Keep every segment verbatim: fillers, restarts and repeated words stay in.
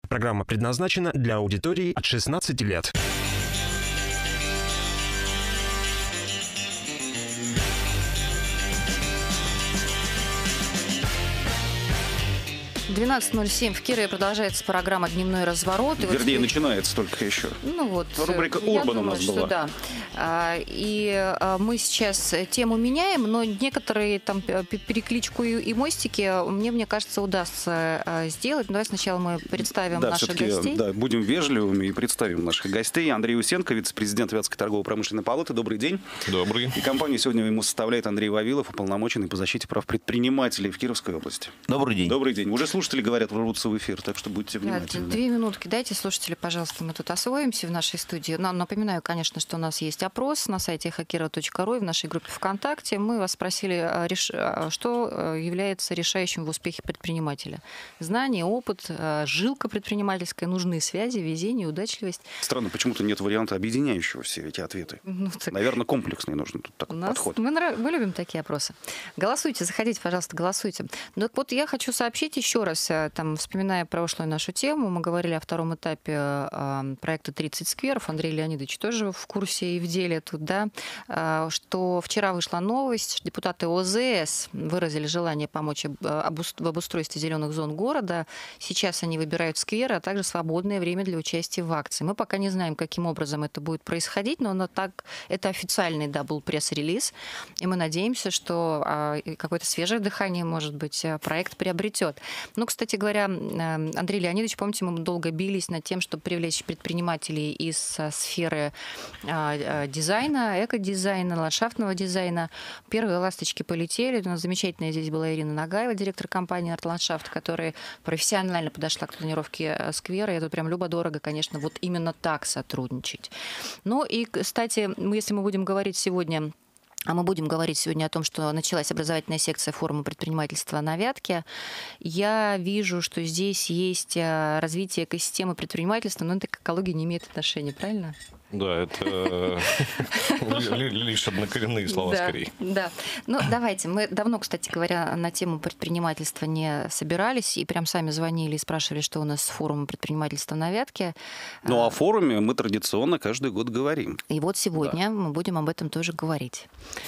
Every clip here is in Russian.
Программа предназначена для аудитории от шестнадцати лет. двенадцать ноль семь в Кирове продолжается программа «Дневной разворот». И Вернее, вот... начинается только еще. Ну вот, рубрика «Урбан» у нас была. Да. И мы сейчас тему меняем, но некоторые там перекличку и мостики мне, мне кажется, удастся сделать. Давай сначала мы представим да, наших гостей. Да, будем вежливыми и представим наших гостей. Андрей Усенко, вице-президент Вятской торгово-промышленной палаты. Добрый день. Добрый. И компанию сегодня ему составляет Андрей Вавилов, уполномоченный по защите прав предпринимателей в Кировской области. Добрый день. Добрый день. Уже слушатели говорят, рвутся в эфир, так что будьте внимательны. Да, две минутки дайте, слушатели, пожалуйста, мы тут освоимся в нашей студии. Но напоминаю, конечно, что у нас есть опрос на сайте хакера точка ру и в нашей группе ВКонтакте. Мы вас спросили, что является решающим в успехе предпринимателя. Знание, опыт, жилка предпринимательская, нужные связи, везение, удачливость. Странно, почему-то нет варианта объединяющего все эти ответы. Ну, так... Наверное, комплексный нужен тут такой нас... подход. Мы, нрав... мы любим такие опросы. Голосуйте, заходите, пожалуйста, голосуйте. Ну, так вот, я хочу сообщить еще раз, там, вспоминая прошлую нашу тему, мы говорили о втором этапе э, проекта тридцать скверов. Андрей Леонидович тоже в курсе и в деле тут, да, э, что вчера вышла новость, что депутаты ОЗС выразили желание помочь об, в обустройстве зеленых зон города. Сейчас они выбирают скверы, а также свободное время для участия в акции. Мы пока не знаем, каким образом это будет происходить, но так, это официальный, да, был пресс-релиз, и мы надеемся, что э, какое-то свежее дыхание, может быть, проект приобретет. Ну, кстати говоря, Андрей Леонидович, помните, мы долго бились над тем, чтобы привлечь предпринимателей из сферы дизайна, экодизайна, ландшафтного дизайна. Первые ласточки полетели. У нас замечательная здесь была Ирина Нагаева, директор компании «Артландшафт», которая профессионально подошла к планировке сквера. И это прям любо-дорого, конечно, вот именно так сотрудничать. Ну и, кстати, если мы будем говорить сегодня... А мы будем говорить сегодня о том, что началась образовательная секция форума предпринимательства на Вятке. Я вижу, что здесь есть развитие экосистемы предпринимательства, но это к экологии не имеет отношения, правильно? Да, это лишь однокоренные слова скорее. Да. Ну, давайте. Мы давно, кстати говоря, на тему предпринимательства не собирались и прям сами звонили и спрашивали, что у нас с форумом предпринимательства на Вятке. Ну, о форуме мы традиционно каждый год говорим. И вот сегодня мы будем об этом тоже говорить.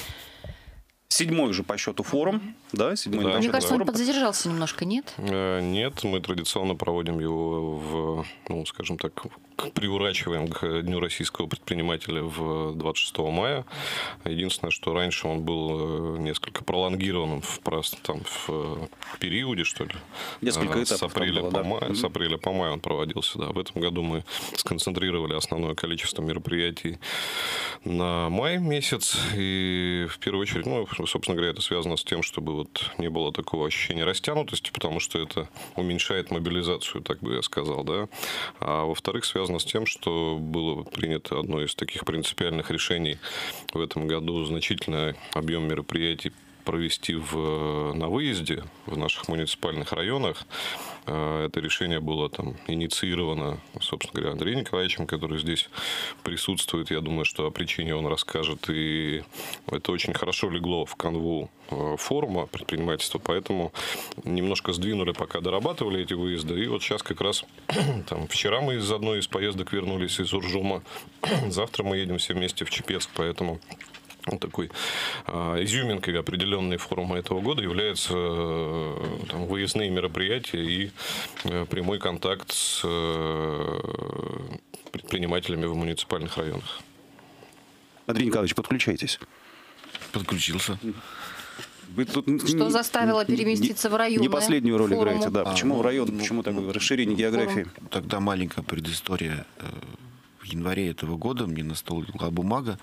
Седьмой уже по счету форум, да? Седьмой да, Мне да. кажется, он подзадержался немножко, нет? Нет, мы традиционно проводим его в, ну, скажем так, приурачиваем к Дню российского предпринимателя в двадцать шестого мая. Единственное, что раньше он был несколько пролонгированным в, там, в периоде, что ли. Несколько с апреля, было, по да. май, mm-hmm. с апреля по май он проводился. Да. В этом году мы сконцентрировали основное количество мероприятий на май месяц. И в первую очередь, ну, собственно говоря, это связано с тем, чтобы вот не было такого ощущения растянутости, потому что это уменьшает мобилизацию, так бы я сказал, да. А во-вторых, связано с тем, что было принято одно из таких принципиальных решений в этом году, значительный объем мероприятий провести в, на выезде в наших муниципальных районах. Это решение было там инициировано, собственно говоря, Андреем Николаевичем, который здесь присутствует. Я думаю, что о причине он расскажет. И это очень хорошо легло в канву форума предпринимательства, поэтому немножко сдвинули, пока дорабатывали эти выезды. И вот сейчас как раз там, вчера мы из одной из поездок вернулись из Уржума. Завтра мы едем все вместе в Чепецк, поэтому... Вот такой э, изюминкой определенной форума этого года являются э, там, выездные мероприятия и э, прямой контакт с э, предпринимателями в муниципальных районах. Андрей Николаевич, подключайтесь. Подключился. Вы тут что не, заставило переместиться не, в район? Не последнюю роль форуму. играете, да. А, почему ну, в район, ну, почему такое ну, расширение географии? Форум. Тогда маленькая предыстория. В январе этого года мне на стол легла бумага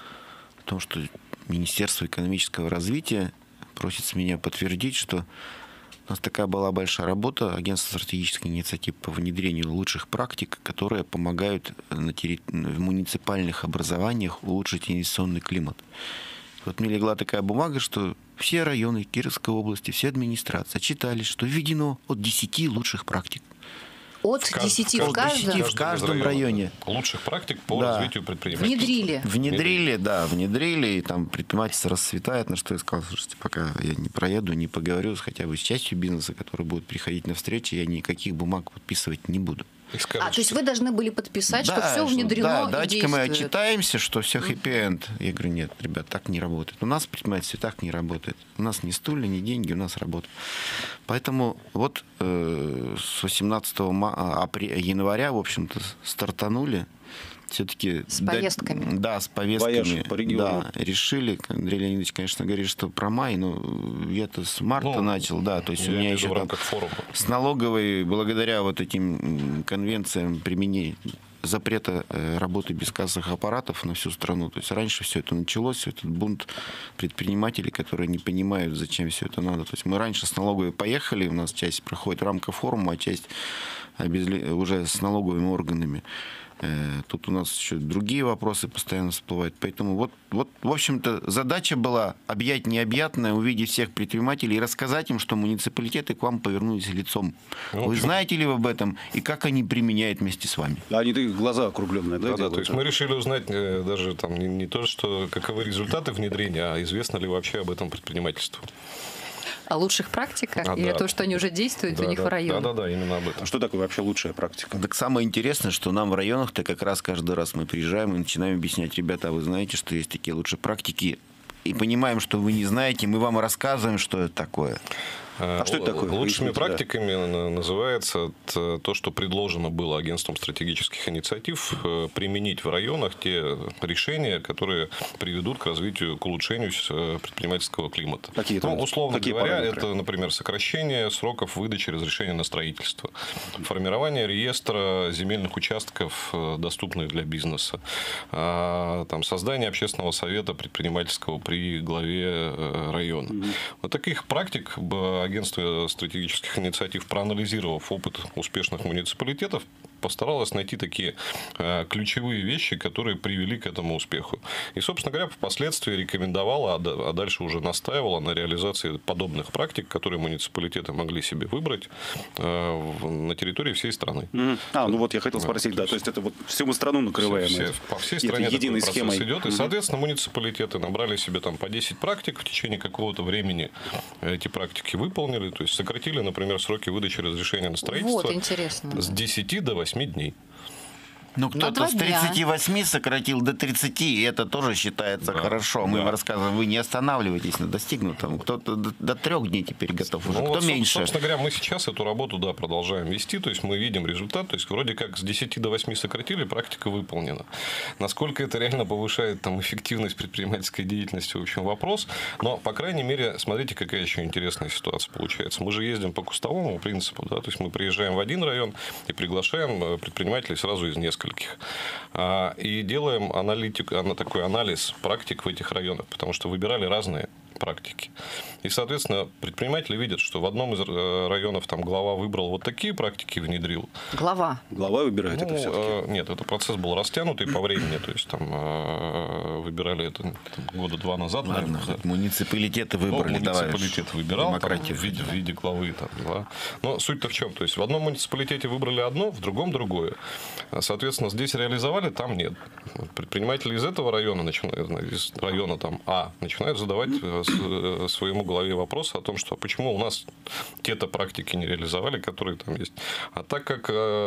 о том, что Министерство экономического развития просит с меня подтвердить, что у нас такая была большая работа, агентство стратегической инициативы по внедрению лучших практик, которые помогают на терри... в муниципальных образованиях улучшить инвестиционный климат. Вот мне легла такая бумага, что все районы Кировской области, все администрации отчитались, что введено от десяти лучших практик. От В кажд- десяти в в каждом- каждом? в каждом из районов, районе. да. Лучших практик по Да. развитию предпринимательства. Внедрили. Внедрили, да, внедрили, и там предпринимательство расцветает, на что я сказал, слушайте, пока я не проеду, не поговорю с хотя бы с частью бизнеса, который будет приходить на встречи, я никаких бумаг подписывать не буду. И А, скажут, то есть что- вы должны были подписать, что Да, все внедрено да, и давайте-ка мы действует. отчитаемся, что все хэппи-энд. Я говорю, нет, ребят, так не работает. У нас в предпринимательстве так не работает. У нас ни стулья, ни деньги, у нас работа. Поэтому вот э, с восемнадцатого ма- апре- января, в общем-то, стартанули. Все-таки С повестками. Да, с повестками. Вояж по региону. Да, решили. Андрей Леонидович, конечно, говорит, что про май, но я-то с марта Ну, начал, да. То есть у я меня имею в еще виду в там рамках форума. с налоговой, благодаря вот этим м, конвенциям применения запрета э, работы без кассовых аппаратов на всю страну. То есть раньше все это началось, этот бунт предпринимателей, которые не понимают, зачем все это надо. То есть мы раньше с налоговой поехали, у нас часть проходит в рамках форума, а часть обезле- уже с налоговыми органами. Э, Тут у нас еще другие вопросы постоянно всплывают. Поэтому вот, вот, в общем-то, задача была объять необъятное, увидеть всех предпринимателей и рассказать им, что муниципалитеты к вам повернулись лицом. Ну, Вы почему? знаете ли вы об этом и как они применяют вместе с вами? Они такие глаза округленные, да, Да, да, делают? то есть мы решили узнать э, даже там не, не то, что каковы результаты внедрения, а известно ли вообще об этом предпринимательству. О лучших практиках А, или да. то, что они уже действуют Да, у них да, в районе? Да, да, да, именно об этом. А что такое вообще лучшая практика? Так самое интересное, что нам в районах-то как раз каждый раз мы приезжаем и начинаем объяснять, ребята, а вы знаете, что есть такие лучшие практики, и понимаем, что вы не знаете, мы вам рассказываем, что это такое. А что это такое? Лучшими Поясните, да. практиками на- называется т- то, что предложено было агентством стратегических инициатив э, применить в районах те решения, которые приведут к развитию, к улучшению э, предпринимательского климата. Какие там- Ну, условно какие говоря, параметры? это, например, сокращение сроков выдачи разрешения на строительство, формирование реестра земельных участков, э, доступных для бизнеса, а, там, создание общественного совета предпринимательского при главе э, района. Вот таких практик б- агентство стратегических инициатив, проанализировав опыт успешных муниципалитетов, постаралась найти такие э, ключевые вещи, которые привели к этому успеху. И, собственно говоря, впоследствии рекомендовала, а, да- а дальше уже настаивала на реализации подобных практик, которые муниципалитеты могли себе выбрать э, в- на территории всей страны. Мгм. А, ну вот я хотел Да, спросить, то да, есть то есть это вот всю мы страну накрываем. Все- это. по всей Это стране единой такой процесс схемой. идет. И, Мгм. соответственно, муниципалитеты набрали себе там по десять практик, в течение какого-то времени эти практики выполнили. То есть сократили, например, сроки выдачи разрешения на строительство Вот, интересно. с десяти до восьми дней. Ну, На кто-то два с дня. тридцати восьми сократил до тридцати, и это тоже считается Да, хорошо. Мы да. им рассказываем, вы не останавливайтесь на достигнутом. Кто-то до, до трех дней теперь готов уже, Ну, кто вот, соб- меньше. Собственно говоря, мы сейчас эту работу, да, продолжаем вести, то есть мы видим результат, то есть вроде как с десяти до восьми сократили, практика выполнена. Насколько это реально повышает там эффективность предпринимательской деятельности, в общем, вопрос. Но, по крайней мере, смотрите, какая еще интересная ситуация получается. Мы же ездим по кустовому принципу, да, то есть мы приезжаем в один район и приглашаем э, предпринимателей сразу из нескольких. А, И делаем аналитику, ана- такой анализ практик в этих районах, потому что выбирали разные практики. И, соответственно, предприниматели видят, что в одном из э, районов там глава выбрал вот такие практики, внедрил. Глава. Глава выбирает это Ну, все-таки. э, нет, этот процесс был растянутый по времени, то есть там э, выбирали это там, года два назад. Ладно, наверное, да. хоть муниципалитеты Ну, выбрали, давай. муниципалитет выбирал там, Демократию. в, виде, в виде главы. Там, да. Но суть-то в чем? То есть в одном муниципалитете выбрали одно, в другом другое. Соответственно, здесь реализовали, там нет. Предприниматели из этого района, начинают, из района там, А начинают задавать э, с- э, своему главе вопрос о том, что почему у нас те-то практики не реализовали, которые там есть. А так как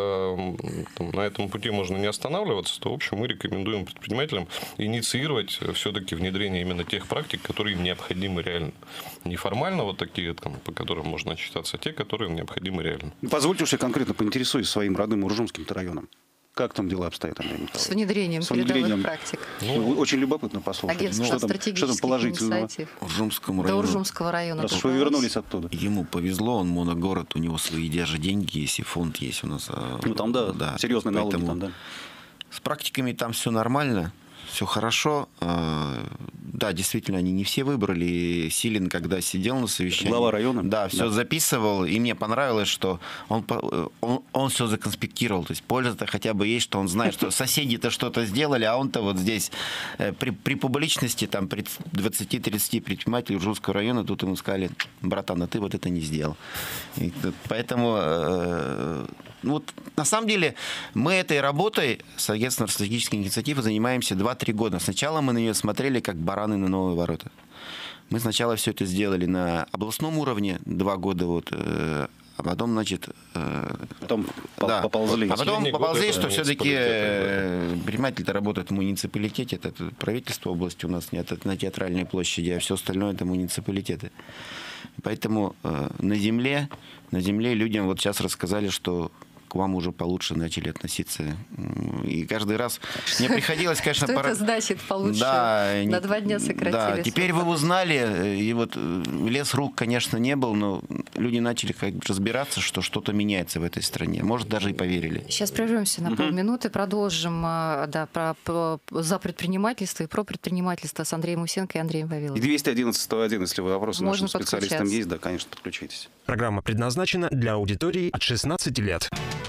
э, там, на этом пути можно не останавливаться, то, в общем, мы рекомендуем предпринимателям инициировать все-таки внедрение именно тех практик, которые им необходимы реально. Не формально вот такие, там, по которым можно отчитаться, а те, которые им необходимы реально. Позвольте уж я конкретно поинтересуюсь своим родным Уржумским-то районом. Как там дела обстоят, Андрей Николаевич? С внедрением С передовых внедрением. практик. Ну, очень любопытно послушать. Агентство что, там, что там стратегических положительного? инициатив. Уржумскому До району. Уржумского района. Раз уж вы добралась. вернулись оттуда. Ему повезло, он моногород, у него свои даже деньги есть, и фонд есть у нас. а, Ну, там, да, серьезные налоги поэтому там, да. С практиками там все нормально. все хорошо. Да, действительно, они не все выбрали. Силин, когда сидел на совещании... Глава района? Да, все да. записывал, и мне понравилось, что он, он, он все законспектировал. То есть польза-то хотя бы есть, что он знает, что соседи-то что-то сделали, а он-то вот здесь при, при публичности, там, при двадцати-тридцати предпринимателей Ужурского района, тут ему сказали: братан, а ты вот это не сделал. И, поэтому... Вот, на самом деле, мы этой работой с агентством стратегических инициатив занимаемся два-три года. Сначала мы на нее смотрели как бараны на новые ворота. Мы сначала все это сделали на областном уровне, два года, вот, э, а потом, значит... Э, потом да, поползли. А потом поползли, что все-таки э, предприниматель-то работает в муниципалитете, это, это правительство области у нас нет, это на Театральной площади, а все остальное это муниципалитеты. Поэтому э, на земле, на земле людям вот сейчас рассказали, что к вам уже получше начали относиться. И каждый раз мне приходилось, конечно... Что пора... это значит получше? Да, на два дня сократили. Да, теперь вы узнали, и вот лес рук, конечно, не был, но люди начали как бы разбираться, что что-то меняется в этой стране. Может, даже и поверили. Сейчас прервемся на полминуты, продолжим да, про, про, за предпринимательство и про предпринимательство с Андреем Усенко и Андреем Вавиловым. И двести одиннадцать сто один, если вопросы Можно нашим специалистам есть, да, конечно, подключайтесь. Программа предназначена для аудитории от шестнадцати лет.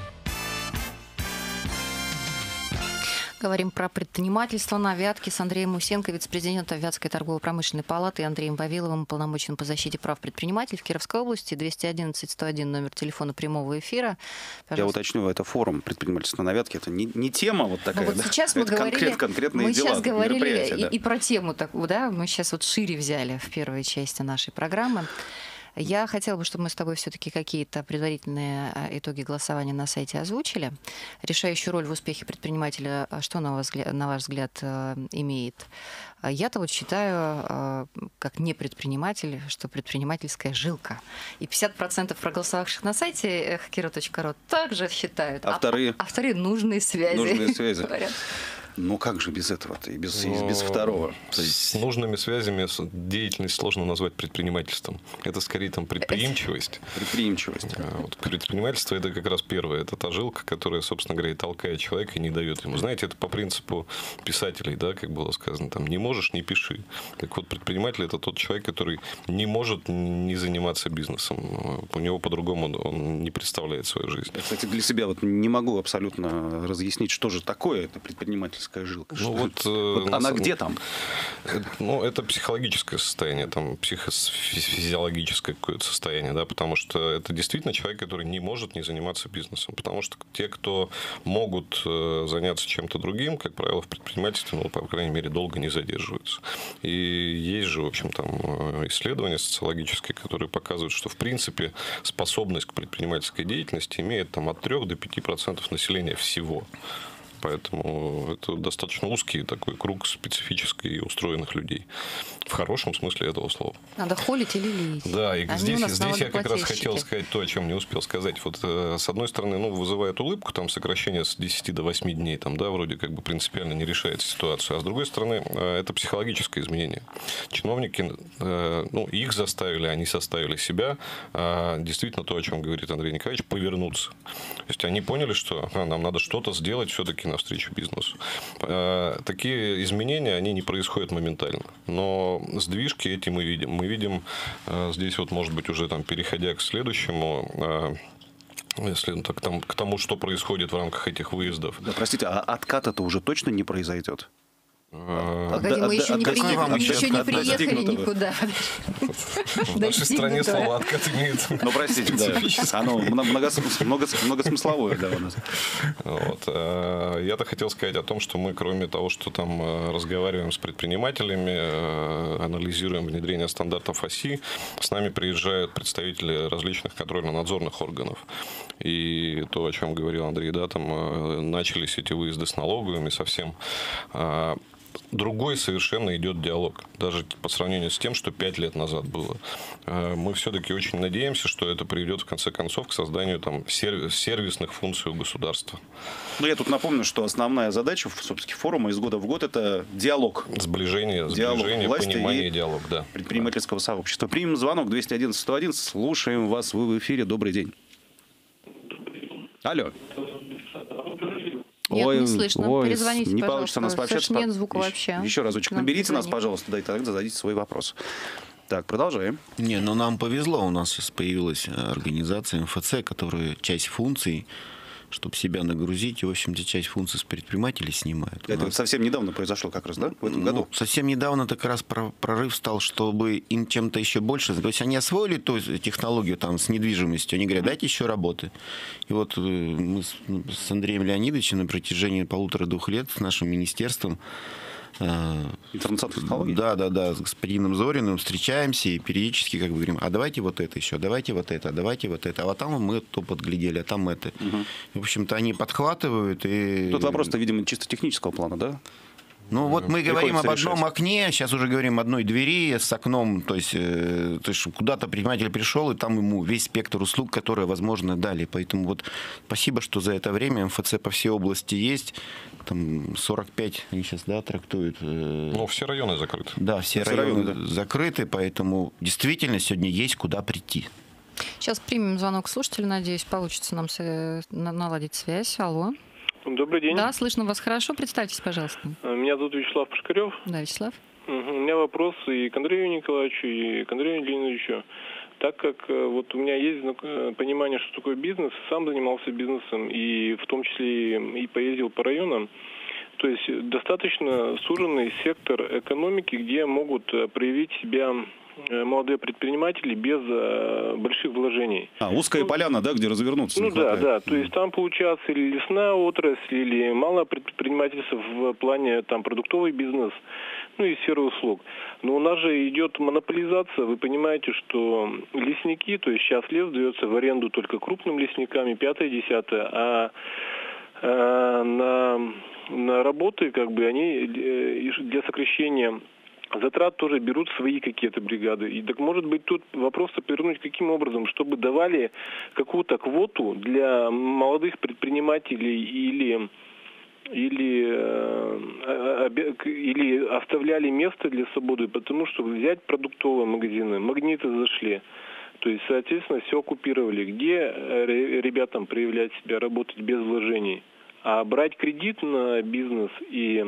Говорим про предпринимательство на Вятке с Андреем Усенко, вице-президентом Вятской торгово-промышленной палаты, и Андреем Вавиловым, уполномоченным по защите прав предпринимателей в Кировской области. двести одиннадцать сто один номер телефона прямого эфира. Пожалуйста. Я уточню, это форум предпринимательства на Вятке, это не, не тема вот такая. Ну, вот да? сейчас мы это говорили, конкрет, конкретные мы дела, сейчас говорили и, да. и про тему такую, да, мы сейчас вот шире взяли в первой части нашей программы. Я хотела бы, чтобы мы с тобой все-таки какие-то предварительные итоги голосования на сайте озвучили. Решающую роль в успехе предпринимателя, что, на ваш взгляд, на ваш взгляд имеет? Я-то вот считаю, как не предприниматель, что предпринимательская жилка. И пятьдесят процентов проголосовавших на сайте эхо кира точка ру также считают. А, а вторые? А вторые нужные связи. Нужные связи. Ну как же без этого-то и без, и без второго? С нужными связями деятельность сложно назвать предпринимательством. Это скорее там предприимчивость. Предприимчивость. Вот, предпринимательство — это как раз первое. Это та жилка, которая, собственно говоря, и толкает человека и не дает ему. Знаете, это по принципу писателей, да, как было сказано, там, не можешь — не пиши. Так вот, предприниматель — это тот человек, который не может не заниматься бизнесом. У него по-другому он не представляет свою жизнь. Я, кстати, для себя вот не могу абсолютно разъяснить, что же такое это предпринимательство. Жилка. Ну, вот, вот она самом... где там? Ну, это психологическое состояние, там, психофизиологическое какое-то состояние, да, потому что это действительно человек, который не может не заниматься бизнесом, потому что те, кто могут заняться чем-то другим, как правило, в предпринимательстве, ну, по крайней мере, долго не задерживаются. И есть же, в общем, там исследования социологические, которые показывают, что, в принципе, способность к предпринимательской деятельности имеет там от трёх до пяти процентов населения всего. Поэтому это достаточно узкий такой круг специфически устроенных людей. В хорошем смысле этого слова. Надо холить или лить. Да, и Они здесь, здесь я как раз хотел сказать то, о чем не успел сказать. Вот с одной стороны, ну, вызывает улыбку, там сокращение с десяти до восьми дней, там, да, вроде как бы принципиально не решает ситуацию. А с другой стороны, это психологическое изменение. Чиновники, ну, их заставили, они составили себя, действительно то, о чем говорит Андрей Николаевич, повернуться. То есть они поняли, что а, нам надо что-то сделать все-таки навстречу бизнесу. Такие изменения, они не происходят моментально. Но сдвижки эти мы видим. Мы видим здесь вот, может быть, уже там, переходя к следующему, если так, там, к тому, что происходит в рамках этих выездов. Да, простите, а откат-то уже точно не произойдет? Погоди, мы еще не приехали, еще не приехали никуда. В нашей стране слово «откат» имеет. Ну, простите, да. Оно многосмысловое, да, у нас. Вот. Я-то хотел сказать о том, что мы, кроме того, что там разговариваем с предпринимателями, анализируем внедрение стандартов ОСИ, с нами приезжают представители различных контрольно-надзорных органов. И то, о чем говорил Андрей, да, там начались эти выезды с налоговыми совсем. Другой совершенно идет диалог, даже по сравнению с тем, что пять лет назад было. Мы все-таки очень надеемся, что это приведет в конце концов к созданию там, сервисных функций у государства. Но я тут напомню, что основная задача собственно, форума из года в год – это диалог. Сближение, диалог сближение понимание, диалог, да. Предпринимательского сообщества. Примем звонок двести одиннадцать сто один. Слушаем вас, вы в эфире. Добрый день. Алло. Нет, Ой, не слышно. ой, Перезвоните, не пожалуйста. получится нас пообщаться. Слышно, нет звука Еще- вообще. Еще разочек Нам наберите нас, позвонить. пожалуйста, да, и тогда зададите свой вопрос. Так, продолжаем. Не, ну нам повезло, у нас сейчас появилась организация эм эф цэ, которая часть функций, чтобы себя нагрузить, и, в общем-то, часть функций с предпринимателей снимает. У Это вот нас- совсем недавно произошло как раз, да, в этом Ну, году? совсем недавно это как раз про- прорыв стал, чтобы им чем-то еще больше... То есть они освоили ту технологию там, с недвижимостью, они говорят, дайте еще работы. И вот э, мы с, с Андреем Леонидовичем на протяжении полутора-двух лет с нашим министерством э, Информационных технологий? да, да, да, с господином Зориным встречаемся и периодически как бы говорим, а давайте вот это еще, давайте вот это, а давайте вот это. А вот там мы то подглядели, а там это. И, в общем-то, они подхватывают. И... Тут вопрос-то, видимо, чисто технического плана, да? Ну вот мы говорим об Приходится одном решать. окне, сейчас уже говорим об одной двери с окном, то есть, э, то есть куда-то предприниматель пришел, и там ему весь спектр услуг, которые, возможно, дали. Поэтому вот спасибо, что за это время эм эф цэ по всей области есть. Там сорок пять они сейчас, да, трактуют. э, Ну, все районы закрыты. Да, все, Все районы, районы, закрыты, поэтому действительно сегодня есть куда прийти. Сейчас примем звонок слушателя, надеюсь, получится нам с- э, на- наладить связь. Алло. Добрый день. Да, слышно вас хорошо. Представьтесь, пожалуйста. Меня зовут Вячеслав Пушкарев. Да, Вячеслав. Мгм. У меня вопрос и к Андрею Николаевичу, и к Андрею Леонидовичу. Так как э, вот у меня есть знак- э, понимание, что такое бизнес, сам занимался бизнесом, и в том числе и и поездил по районам, то есть достаточно суженный сектор экономики, где могут э, проявить себя э, молодые предприниматели без э, больших вложений. А, узкая поляна, да, где развернуться Ну не да, хватает. да. То есть там получается или лесная отрасль, или малое предпринимательство в плане там продуктовый бизнес, ну и сфера услуг. Но у нас же идет монополизация. Вы понимаете, что лесники, то есть сейчас лес дается в аренду только крупным лесникам, и пятое, десятое, а э, на, на работы как бы они э, для сокращения затрат тоже берут свои какие-то бригады. И так может быть тут вопрос-то повернуть каким образом, чтобы давали какую-то квоту для молодых предпринимателей или или, э, обе- или оставляли место для свободы, потому что взять продуктовые магазины, магниты зашли. То есть, соответственно, все оккупировали. Где э, ре- ребятам проявлять себя, работать без вложений? А брать кредит на бизнес и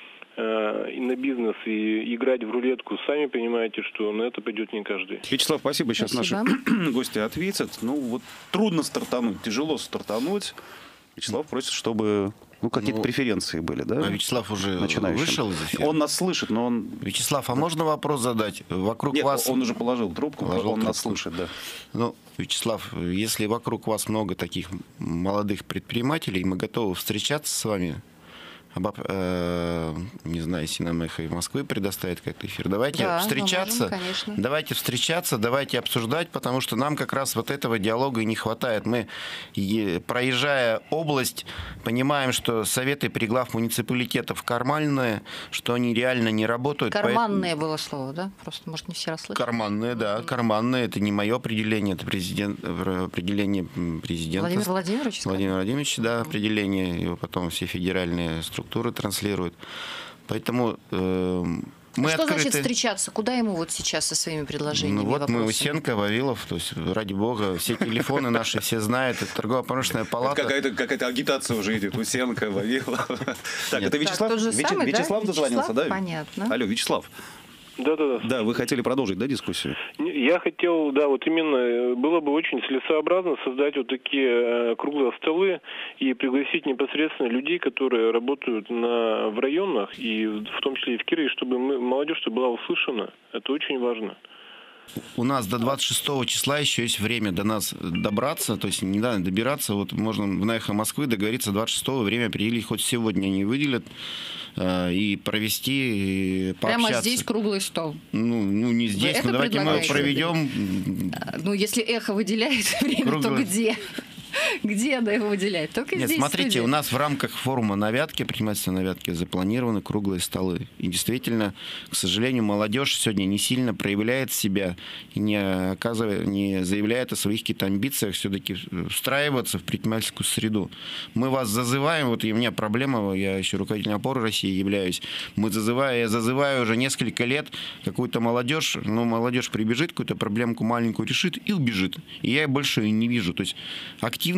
и на бизнес и играть в рулетку, сами понимаете, что на это пойдет не каждый. Вячеслав, спасибо. Сейчас Спасибо. наши гости ответят. Ну, вот трудно стартануть, тяжело стартануть. Вячеслав просит, чтобы ну, какие-то Ну, преференции были, да? А Вячеслав уже начинающим. вышел из эфира? Он нас слышит, но он... Вячеслав, а можно вопрос задать? Вокруг Нет, вас... он уже положил трубку, Положил он нас трубку. слышит, да. Ну, Вячеслав, если вокруг вас много таких молодых предпринимателей, мы готовы встречаться с вами. Обо- э, не знаю, если нам эхо Москвы предоставит как-то эфир. Давайте Да, мы встречаться. можем, конечно. Давайте встречаться, давайте обсуждать, потому что нам как раз вот этого диалога и не хватает. Мы, е- проезжая область, понимаем, что советы при глав муниципалитетов карманные, что они реально не работают. поэтому- Карманное было слово, да? Просто, может, не все расслышали. Карманные, да, карманные. Это не мое определение, это президент, э, определение м, президента. Владимир Владимирович сказал? Владимир Владимирович, да, определение. Его потом все федеральные структуры транслируют. Поэтому э, мы Что открыты. значит встречаться? Куда ему вот сейчас со своими предложениями? Ну вот и мы вопросами? Усенко, Вавилов, то есть, ради бога, все телефоны наши все знают, это торгово-промышленная палата. Какая-то, какая-то агитация уже идет. Усенко, Вавилов. Так, это Так, Вячеслав? тот же Вяче- самый, да? Вячеслав дозвонился, да? Понятно. Алло, Вячеслав. Да-да-да. Да, вы хотели продолжить, да, дискуссию? Я хотел, да, вот именно, э, было бы очень целесообразно создать вот такие э, круглые столы и пригласить непосредственно людей, которые работают на, в районах, и в в том числе и в Кирове, чтобы мы, молодежь чтобы была услышана. Это очень важно. У нас до двадцать шестого числа еще есть время до нас добраться, то есть не надо добираться, вот можно на «Эхо Москвы» договориться двадцать шестого, время определить, хоть сегодня они выделят, э, и провести, и пообщаться. Прямо здесь круглый стол. Ну, ну не здесь, это но давайте мы его предлагаете? проведем. А, Ну, если эхо выделяет время, то Круглый. где? Где она его выделяет? Только Нет, здесь. смотрите, в студии. у нас в рамках форума на Вятке, предпринимательства на Вятке, запланированы круглые столы. И действительно, к сожалению, молодежь сегодня не сильно проявляет себя и не, оказывает, не заявляет о своих каких-то амбициях все-таки встраиваться в предпринимательскую среду. Мы вас зазываем, вот и у меня проблема, я еще руководителем «Опоры России» являюсь, мы зазываю, я зазываю уже несколько лет какую-то молодежь, ну, молодежь прибежит, какую-то проблемку маленькую решит и убежит. И я больше ее не вижу. То есть активность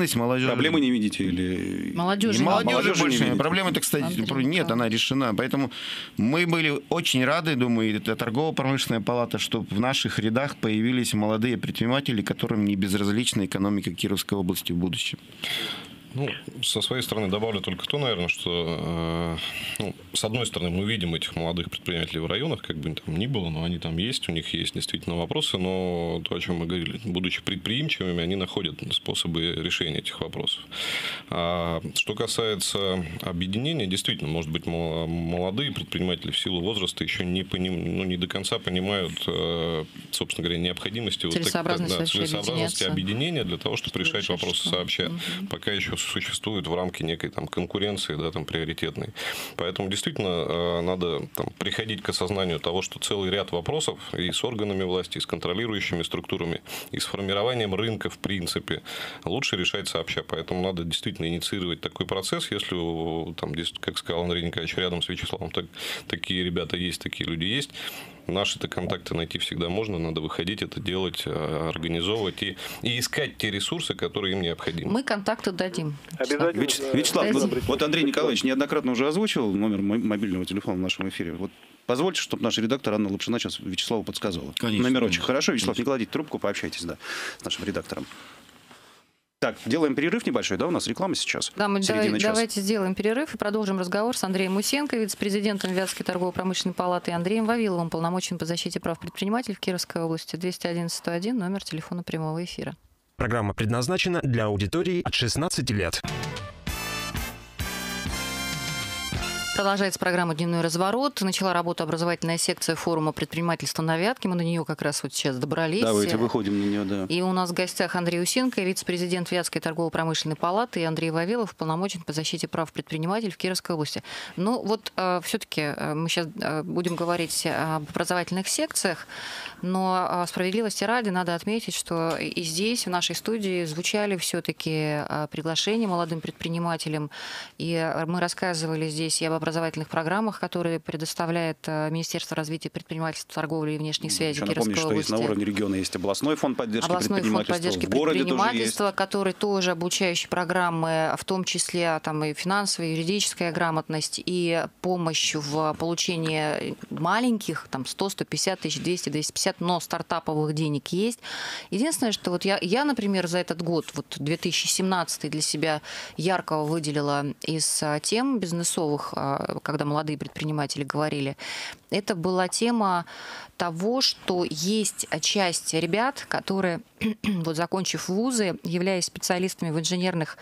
активность молодежи. Проблемы не видите? Или... Молодежи, И молодежи молодежи не больше. видите. Проблема-то, кстати, Андрей нет, она решена. Поэтому мы были очень рады, думаю, и это торгово-промышленная палата, что в наших рядах появились молодые предприниматели, которым не безразлична экономика Кировской области в будущем. Ну, со своей стороны добавлю только то, наверное, что, э, ну, с одной стороны, мы видим этих молодых предпринимателей в районах, как бы там ни было, но они там есть, у них есть действительно вопросы, но то, о чем мы говорили, будучи предприимчивыми, они находят способы решения этих вопросов. А что касается объединения, действительно, может быть, молодые предприниматели в силу возраста еще не, поним, ну, не до конца понимают, э, собственно говоря, необходимости целесообразности, вот, так, да, целесообразности объединения для того, чтобы решать решать вопросы что? сообща. Угу. Пока еще существует в рамке некой там конкуренции, да, там приоритетной. Поэтому действительно надо там приходить к осознанию того, что целый ряд вопросов и с органами власти, и с контролирующими структурами, и с формированием рынка в принципе лучше решать сообща. Поэтому надо действительно инициировать такой процесс, если там, как сказал Андрей Николаевич, рядом с Вячеславом так, такие ребята есть, такие люди есть. Наши-то контакты найти всегда можно, надо выходить, это делать, организовывать и, и искать те ресурсы, которые им необходимы. Мы контакты дадим. Обязательно. Вяч... Вячеслав, Дадим. вот, вот Андрей Николаевич неоднократно уже озвучивал номер мобильного телефона в нашем эфире. Вот позвольте, чтобы наш редактор Анна Лапшина сейчас Вячеславу подсказывала. Конечно. Номерочек. Хорошо, Вячеслав, не кладите трубку, пообщайтесь, да, с нашим редактором. Так, делаем перерыв небольшой, да, у нас реклама сейчас. Да, мы давай, Середина часа. давайте сделаем перерыв и продолжим разговор с Андреем Мусенко, вице-президентом Вятской торгово-промышленной палаты, и Андреем Вавиловым, полномоченным по защите прав предпринимателей в Кировской области. двести один сто один, номер телефона прямого эфира. Программа предназначена для аудитории от шестнадцати лет. Продолжается программа «Дневной разворот». Начала работу образовательная секция форума предпринимательства на Вятке. Мы на нее как раз вот сейчас добрались. Давайте выходим на нее, да. И у нас в гостях Андрей Усенко, вице-президент Вятской торгово-промышленной палаты, и Андрей Вавилов, полномоченный по защите прав предпринимателей в Кировской области. Ну вот э, все-таки э, мы сейчас э, будем говорить об образовательных секциях, но э, справедливости ради надо отметить, что и здесь, в нашей студии, звучали все-таки э, приглашения молодым предпринимателям, и мы рассказывали здесь и об образовательных программах, которые предоставляет Министерство развития предпринимательства, торговли и внешних связей Еще напомню, Кировской что есть области. на уровне региона есть областной фонд поддержки областной фонд предпринимательства. поддержки в городе предпринимательства, тоже есть. который тоже обучающие программы, в том числе там, и финансовая, и юридическая грамотность, и помощь в получении маленьких, там сто, сто пятьдесят тысяч, двести, двести пятьдесят, но стартаповых денег есть. Единственное, что вот я, я, например, за этот год, вот две тысячи семнадцатый, для себя ярко выделила из тем бизнесовых, когда молодые предприниматели говорили, это была тема того, что есть часть ребят, которые, вот, закончив вузы, являясь специалистами в инженерных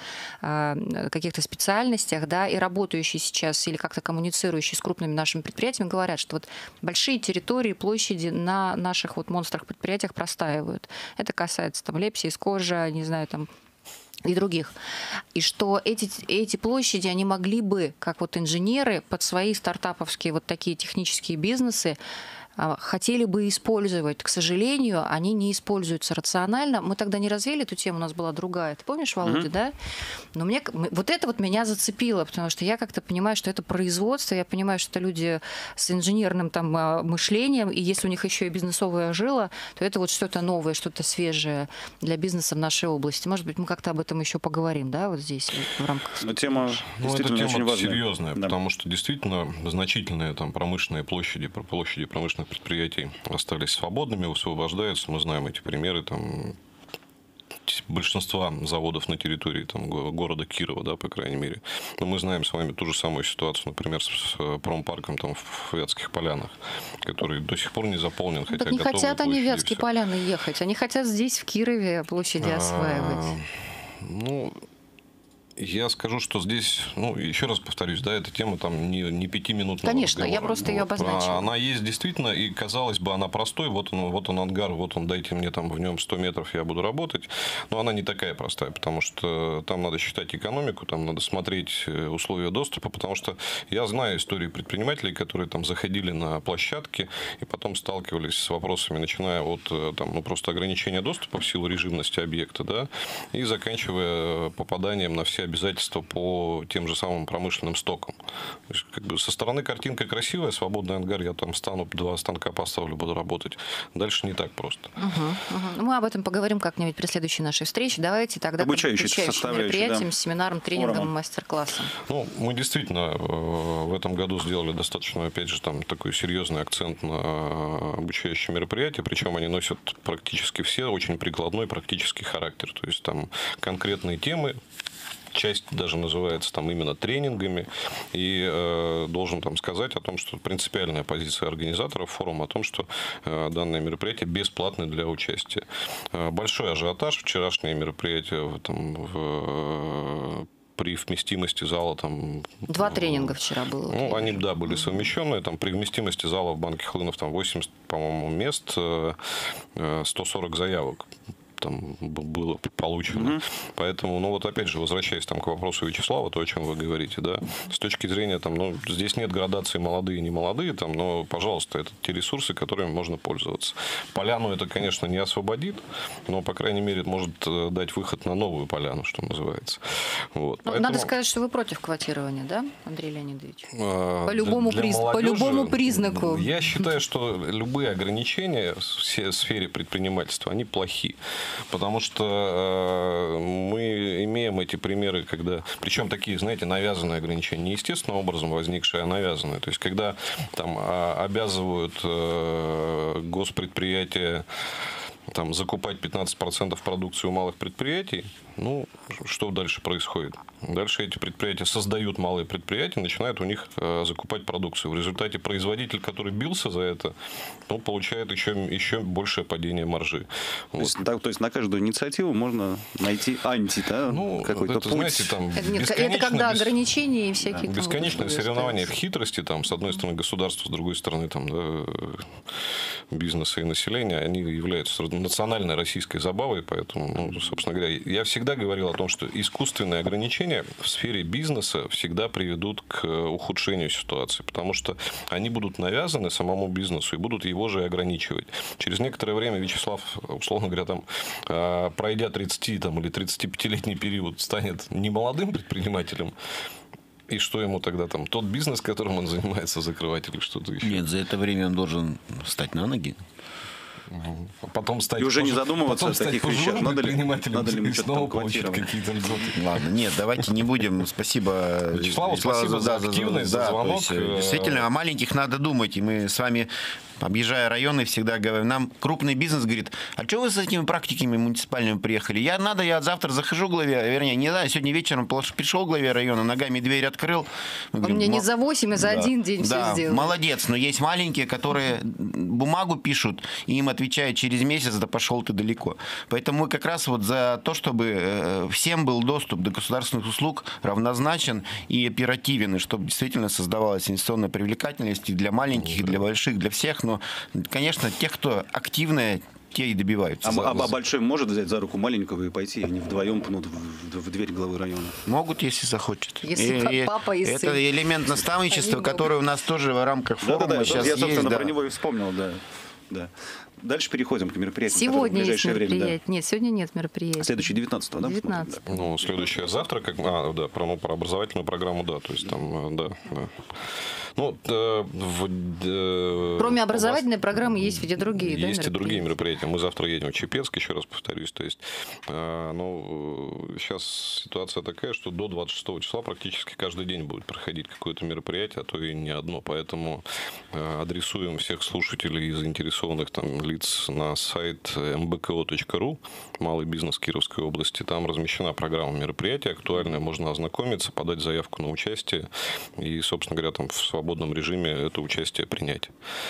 э, каких-то специальностях, да, и работающие сейчас или как-то коммуницирующие с крупными нашими предприятиями, говорят, что вот большие территории, площади на наших вот монстрах предприятиях простаивают. Это касается там Лепсис, Кожа, не знаю, там, и других. И что эти, эти площади, они могли бы, как вот инженеры, под свои стартаповские вот такие технические бизнесы хотели бы использовать. К сожалению, они не используются рационально. Мы тогда не развели эту тему, у нас была другая. Ты помнишь, Володя, mm-hmm. да? Но мне, вот это вот меня зацепило, потому что я как-то понимаю, что это производство, я понимаю, что это люди с инженерным там мышлением, и если у них еще и бизнесовая жила, то это вот что-то новое, что-то свежее для бизнеса в нашей области. Может быть, мы как-то об этом еще поговорим, да, вот здесь, в рамках... Но тема ну, действительно эта очень тема важная. серьезная, Да. потому что действительно значительные там промышленные площади, площади промышленных предприятий остались свободными, высвобождаются. Мы знаем эти примеры там большинства заводов на территории там, города Кирова, да, по крайней мере. Но мы знаем с вами ту же самую ситуацию, например, с промпарком там, в Вятских Полянах, который до сих пор не заполнен. Хотя Так не хотят они в Вятские все. Поляны ехать, они хотят здесь, в Кирове, площади осваивать. А, ну... Я скажу, что здесь, ну, еще раз повторюсь, да, эта тема там не, не пятиминутного Конечно, разговора. я просто ее обозначила. Она есть действительно, и казалось бы, она простой, вот он, вот он ангар, вот он, дайте мне там в нем сто метров, я буду работать. Но она не такая простая, потому что там надо считать экономику, там надо смотреть условия доступа, потому что я знаю истории предпринимателей, которые там заходили на площадки и потом сталкивались с вопросами, начиная от там, ну, просто ограничения доступа в силу режимности объекта, да, и заканчивая попаданием на все все обязательства по тем же самым промышленным стокам. То есть, как бы со стороны картинка красивая, свободный ангар, я там стану, два станка поставлю, буду работать. Дальше не так просто. Угу, угу. Мы об этом поговорим как-нибудь при следующей нашей встрече. Давайте тогда Обучающие к мероприятиям, да. семинарам, тренингам, Форумом. мастер-классам. Ну, мы действительно в этом году сделали достаточно, опять же, там такой серьезный акцент на обучающие мероприятия, причем они носят практически все очень прикладной практический характер. То есть там конкретные темы, часть даже называется там именно тренингами, и э, должен там сказать о том, что принципиальная позиция организаторов форума о том, что э, данное мероприятие бесплатное для участия. Э, большой ажиотаж, вчерашнее мероприятие там, в при вместимости зала там... Два тренинга вчера было. Ну, они, да, были совмещенные. Там при вместимости зала в банке Хлынов там восемьдесят, по-моему, мест, сто сорок заявок там было получено. Угу. Поэтому, ну вот опять же, возвращаясь там к вопросу Вячеслава, то, о чем вы говорите, да, с точки зрения там, ну, здесь нет градации молодые и не молодые, там, но, пожалуйста, это те ресурсы, которыми можно пользоваться. Поляну это, конечно, не освободит, но, по крайней мере, может дать выход на новую поляну, что называется. Вот. Ну, Поэтому... Надо сказать, что вы против квотирования, да, Андрей Леонидович? А, по, любому для приз... молодежи, по любому признаку. Я считаю, что любые ограничения в сфере предпринимательства, они плохи. Потому что мы имеем эти примеры, когда... Причем такие, знаете, навязанные ограничения. Не естественным образом возникшие, а навязанные. То есть, когда там обязывают госпредприятия там, закупать пятнадцать процентов продукции у малых предприятий, ну, что дальше происходит? Дальше эти предприятия создают малые предприятия, начинают у них э, закупать продукцию. В результате производитель, который бился за это, ну, получает еще, еще большее падение маржи. То, Вот. есть, так, то есть на каждую инициативу можно найти анти, да, ну, какой-то это, путь. Знаете, там, Это, нет, это когда бес... ограничения и всякие... Да, бесконечное соревнование в хитрости, там, с одной стороны государство, с другой стороны там, да, бизнеса и населения, они являются национальной российской забавой, поэтому, ну, собственно говоря, я всегда говорил о том, что искусственные ограничения в сфере бизнеса всегда приведут к ухудшению ситуации, потому что они будут навязаны самому бизнесу и будут его же ограничивать. Через некоторое время Вячеслав, условно говоря, там, пройдя тридцать там, или тридцатипятилетний период, станет немолодым предпринимателем. И что ему тогда там? Тот бизнес, которым он занимается, закрывать или что-то еще? Нет, за это время он должен встать на ноги. Потом стать и уже пож... не задумываться о таких вещах. Надо ли, надо ли мы снова получить какие-то льготы. Ладно, нет, давайте не будем. Спасибо Вячеславу, спасибо за, за активность, за, за, за звонок. Есть, действительно, о маленьких надо думать. И мы с вами, объезжая районы, всегда говорим, нам крупный бизнес говорит, а что вы с этими практиками муниципальными приехали? Я надо, я завтра захожу к главе, вернее, не знаю, сегодня вечером пришел к главе района, ногами дверь открыл. Он мне не за восемь, а за да, один день да, все сделал. Молодец, но есть маленькие, которые бумагу пишут, и им отвечают через месяц, да пошел ты далеко. Поэтому мы как раз вот за то, чтобы всем был доступ до государственных услуг равнозначен и оперативен, и чтобы действительно создавалась инвестиционная привлекательность и для маленьких, и для больших, для всех. Но, конечно, тех, кто активные, те и добиваются. А, а, а большой может взять за руку маленького и пойти, и они вдвоем пнут в, в, в дверь главы района? Могут, если захочет. Если и, папа и сын. Это элемент наставничества, который у нас тоже в рамках форума да, да, да, сейчас я, собственно, есть. про Да. него и вспомнил, да. да. Дальше переходим к мероприятиям. Сегодня в ближайшее есть мероприятие. время. Да. Нет, сегодня нет мероприятия. Следующий девятнадцатого, да? девятнадцатого. Да. Ну, следующее завтра, как, а, да, про, ну, про образовательную программу, да, то есть там, да, да. Ну, э, в, э, Кроме образовательной программы есть ведь и другие, есть да, и другие мероприятия. Мы завтра едем в Чепецк, еще раз повторюсь. То есть, э, ну, сейчас ситуация такая, что до двадцать шестого числа практически каждый день будет проходить какое-то мероприятие, а то и не одно. Поэтому э, адресуем всех слушателей и заинтересованных там лиц на сайт эм бэ ка о точка ру, малый бизнес Кировской области. Там размещена программа мероприятия актуальная, можно ознакомиться, подать заявку на участие и, собственно говоря, там в свободном режиме это участие принять.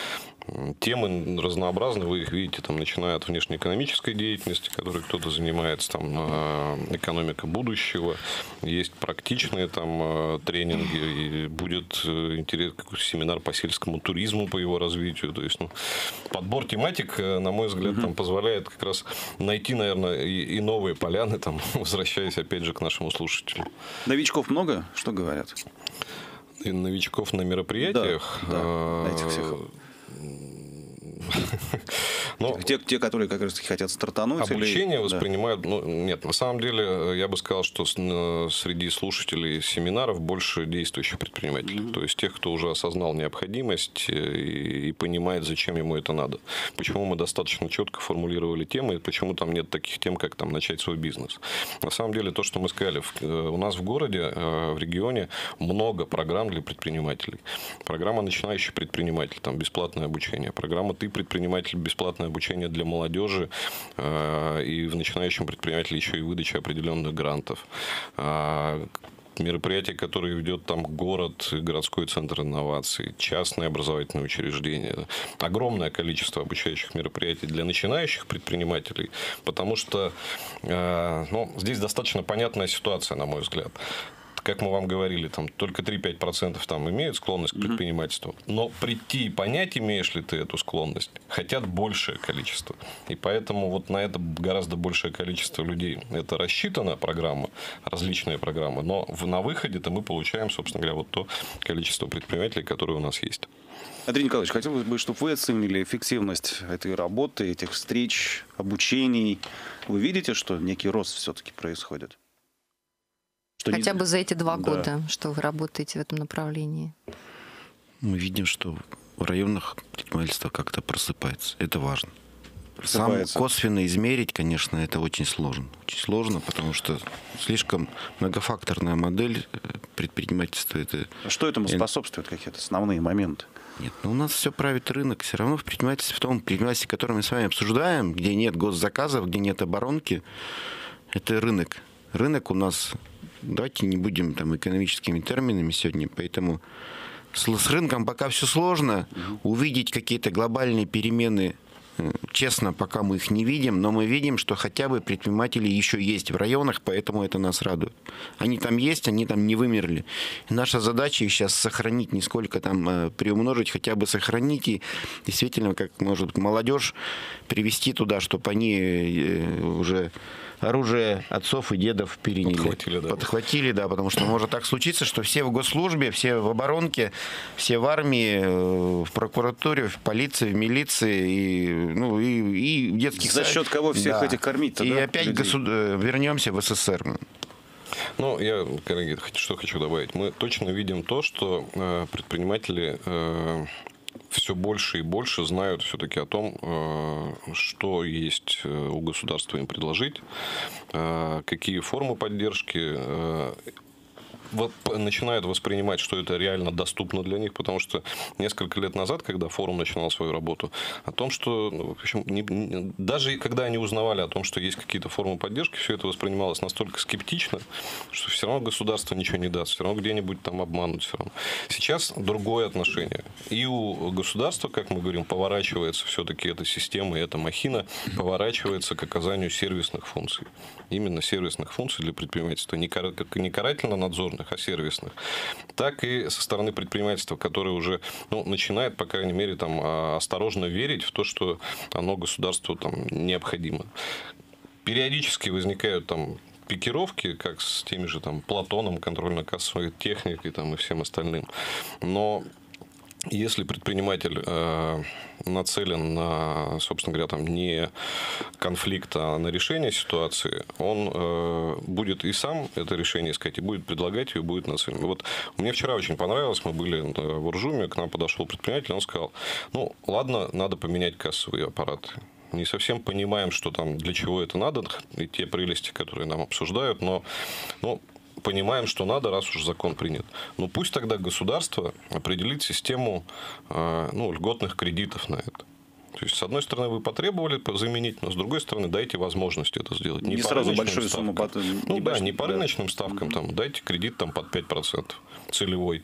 Темы разнообразны, вы их видите, там, начиная от внешнеэкономической деятельности, которой кто-то занимается, там, экономика будущего, есть практичные там тренинги, и будет интересный семинар по сельскому туризму, по его развитию. То есть, ну, подбор тематик, на мой взгляд, там, позволяет как раз найти, наверное, и, и новые поляны, там, возвращаясь опять же к нашему слушателю. Новичков много? Что говорят? И новичков на мероприятиях? Да, да, на этих всех. Но те, те, которые как раз хотят стартануть? обучение или... воспринимают... Да. Ну, нет, на самом деле, я бы сказал, что среди слушателей семинаров больше действующих предпринимателей. Mm-hmm. То есть тех, кто уже осознал необходимость и, и понимает, зачем ему это надо. Почему мы достаточно четко формулировали темы, и почему там нет таких тем, как там начать свой бизнес. На самом деле, то, что мы сказали, у нас в городе, в регионе много программ для предпринимателей. Программа «Начинающий предприниматель», там бесплатное обучение. Программа «Ты предприниматель», бесплатное обучение для молодежи. И в начинающем предпринимателе еще и выдача определенных грантов. Мероприятия, которые ведет там город, городской центр инноваций, частные образовательные учреждения. Огромное количество обучающих мероприятий для начинающих предпринимателей, потому что ну, здесь достаточно понятная ситуация, на мой взгляд. Как мы вам говорили, там только три-пять процентов там имеют склонность к предпринимательству. Но прийти и понять, имеешь ли ты эту склонность, хотят большее количество. И поэтому вот на это гораздо большее количество людей. Это рассчитана программа, различные программы. Но на выходе-то мы получаем, собственно говоря, вот то количество предпринимателей, которые у нас есть. Андрей Николаевич, хотелось бы, чтобы вы оценили эффективность этой работы, этих встреч, обучений. Вы видите, что некий рост все-таки происходит? Что Хотя не... бы за эти два да. года, что вы работаете в этом направлении? Мы видим, что в районах предпринимательство как-то просыпается. Это важно. Просыпается. Сам косвенно измерить, конечно, это очень сложно. Очень сложно, потому что слишком многофакторная модель предпринимательства. Это... Что этому способствует, какие-то основные моменты? Нет, но у нас все правит рынок. Все равно в предпринимательстве, в том предпринимательстве, которое мы с вами обсуждаем, где нет госзаказов, где нет оборонки, это рынок. Рынок у нас... Давайте не будем там экономическими терминами сегодня, поэтому с, с рынком пока все сложно. Увидеть какие-то глобальные перемены, честно, пока мы их не видим, но мы видим, что хотя бы предприниматели еще есть в районах, поэтому это нас радует. Они там есть, они там не вымерли. И наша задача их сейчас сохранить, не сколько там приумножить, хотя бы сохранить и действительно, как может быть, молодежь привести туда, чтобы они уже... оружие отцов и дедов переняли. Подхватили, да. Подхватили, да, потому что может так случиться, что все в госслужбе, все в оборонке, все в армии, в прокуратуре, в полиции, в милиции, и, ну, и, и в детских За счет кого всех да. этих кормить-то, И да, опять людей? госуд... вернемся в СССР. Ну, я, коллеги, что хочу добавить. Мы точно видим то, что э, предприниматели... Э, все больше и больше знают все-таки о том, что есть у государства им предложить, какие формы поддержки, начинают воспринимать, что это реально доступно для них, потому что несколько лет назад, когда форум начинал свою работу, о том, что, ну, в общем, не, не, даже когда они узнавали о том, что есть какие-то формы поддержки, все это воспринималось настолько скептично, что все равно государство ничего не даст, все равно где-нибудь там обманут. Все равно. Сейчас другое отношение. И у государства, как мы говорим, поворачивается все-таки эта система, и эта махина поворачивается к оказанию сервисных функций. Именно сервисных функций для предпринимательства. Не карательно-надзорных, а сервисных, так и со стороны предпринимательства, которое уже ну, начинает, по крайней мере, там, осторожно верить в то, что оно государству там, необходимо. Периодически возникают там пикировки, как с теми же там, Платоном, контрольно-кассовой техникой там, и всем остальным. Но если предприниматель э, нацелен на, собственно говоря, там, не конфликт, а на решение ситуации, он э, будет и сам это решение искать, и будет предлагать, и будет нацелен. Вот мне вчера очень понравилось, мы были в Уржуме, к нам подошел предприниматель, он сказал, ну, ладно, надо поменять кассовые аппараты. Не совсем понимаем, что там, для чего это надо, и те прелести, которые нам обсуждают, но... Ну, понимаем, что надо, раз уж закон принят. Но пусть тогда государство определит систему ну, льготных кредитов на это. То есть, с одной стороны, вы потребовали заменить, но с другой стороны, дайте возможность это сделать. Не, не по сразу большую сумму. Под... Ну не да, больш... не по да. рыночным ставкам, mm-hmm. там, дайте кредит там, под пять процентов целевой.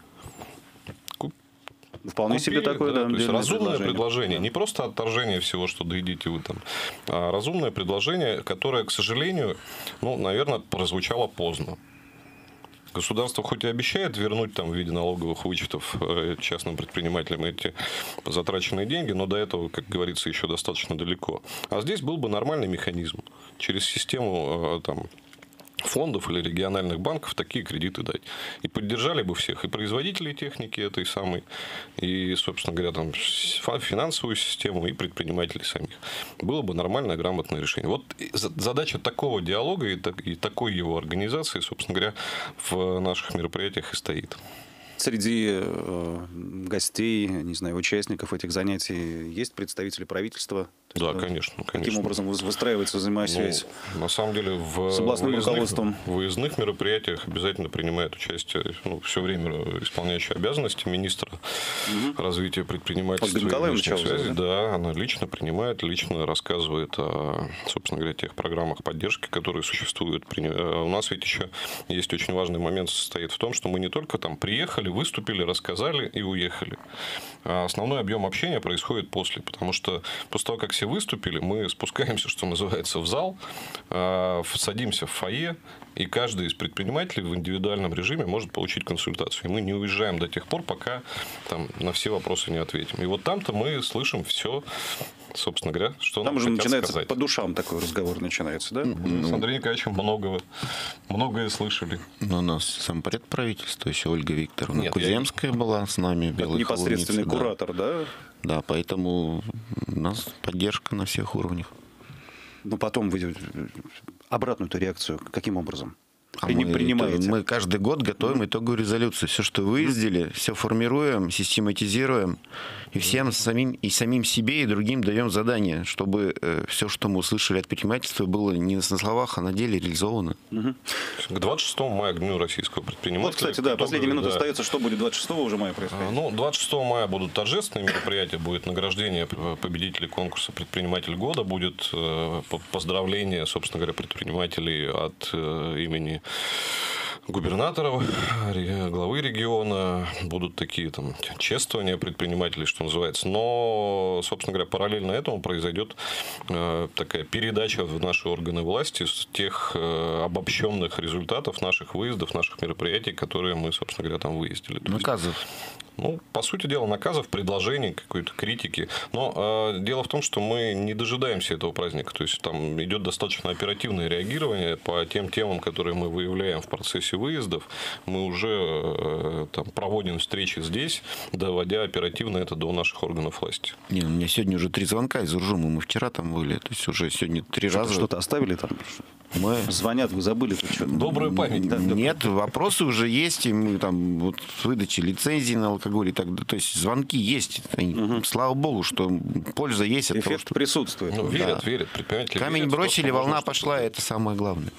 Вполне Купили, себе такое, да, да, то есть разумное предложение. предложение. Да. Не просто отторжение всего, что доедите вы там, а разумное предложение, которое, к сожалению, ну, наверное, прозвучало поздно. Государство хоть и обещает вернуть там, в виде налоговых вычетов частным предпринимателям эти затраченные деньги, но до этого, как говорится, еще достаточно далеко. А здесь был бы нормальный механизм. Через систему там, фондов или региональных банков такие кредиты дать. И поддержали бы всех, и производителей техники этой самой, и, собственно говоря, там, финансовую систему, и предпринимателей самих. Было бы нормальное, грамотное решение. Вот задача такого диалога и, так, и такой его организации, собственно говоря, в наших мероприятиях и стоит. Среди э, гостей, не знаю, участников этих занятий есть представители правительства? Да, конечно, конечно. Каким образом выстраивается взаимосвязь? Ну, на самом деле в с областным выездных, руководством? В выездных мероприятиях обязательно принимает участие, ну, все время исполняющий обязанности министра угу. развития предпринимательства и внешних связей. Да? да, она лично принимает, лично рассказывает о, собственно говоря, тех программах поддержки, которые существуют. У нас ведь еще есть очень важный момент, состоит в том, что мы не только там приехали, выступили, рассказали и уехали. А основной объем общения происходит после, потому что после того, как все выступили, мы спускаемся, что называется, в зал, садимся в фойе, и каждый из предпринимателей в индивидуальном режиме может получить консультацию. И мы не уезжаем до тех пор, пока там, на все вопросы не ответим. И вот там-то мы слышим все, собственно говоря, что там нам уже хотят начинается сказать. По душам такой разговор начинается, да? Мы с Андреем Николаевичем многого, многое слышали. Но у нас зампред правительства, еще Ольга Викторовна Нет, Куземская я... была с нами. Это непосредственный холодница, куратор, да? да? Да, поэтому у нас поддержка на всех уровнях. Но потом вы обратную-то реакцию каким образом? А мы, принимаете? Мы каждый год готовим итоговую резолюцию. Все, что выездили, все формируем, систематизируем. И всем самим, и самим себе, и другим даем задание, чтобы э, все, что мы услышали от предпринимательства, было не на словах, а на деле реализовано. Угу. К двадцать шестому мая, к Дню российского предпринимателя. Вот, кстати, да, последняя минута да. остается. Что будет двадцать шестого уже мая происходить? Ну, двадцать шестого мая будут торжественные мероприятия, будет награждение победителей конкурса «Предприниматель года», будет поздравление, собственно говоря, предпринимателей от имени губернаторов, главы региона, будут такие там чествования предпринимателей, что называется. Но, собственно говоря, параллельно этому произойдет э, такая передача в наши органы власти с тех э, обобщенных результатов наших выездов, наших мероприятий, которые мы, собственно говоря, там выездили. Наказов. Ну, по сути дела, наказов, предложений, какой-то критики. Но э, дело в том, что мы не дожидаемся этого праздника. То есть там идет достаточно оперативное реагирование по тем темам, которые мы выявляем в процессе выездов. Мы уже э, там, проводим встречи здесь, доводя оперативно это до наших органов власти. Не, у меня сегодня уже три звонка из Уржума. Мы вчера там были. То есть уже сегодня три что-то, раза. Что-то оставили там? Мы... Звонят, вы забыли тут что-то. Добрую память. Да, Нет, вопросы уже есть. И мы там вот выдачи лицензий на алкоголь и так далее. То есть звонки есть. Они, угу. Слава богу, что польза есть. От Эффект того, что... присутствует. Ну, верят, да. верят. Предприниматели Камень верят, бросили, волна можно, пошла. Это самое главное.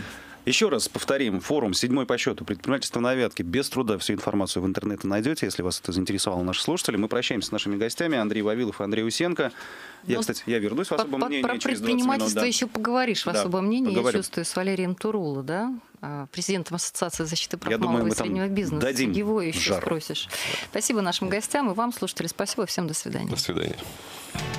Еще раз повторим, форум седьмой по счету «Предпринимательство на Вятке». Без труда всю информацию в интернете найдете, если вас это заинтересовало, наши слушатели. Мы прощаемся с нашими гостями. Андрей Вавилов и Андрей Усенко. Я, ну, кстати, я вернусь в особое по, мнение про через предпринимательство да. еще поговоришь в да, особое мнение. поговорим. Я чувствую с Валерием Туруло, да? Президентом Ассоциации защиты прав я малого думаю, и среднего бизнеса. Дадим Его еще жару. спросишь. Спасибо нашим гостям и вам, слушатели, спасибо. Всем до свидания. До свидания.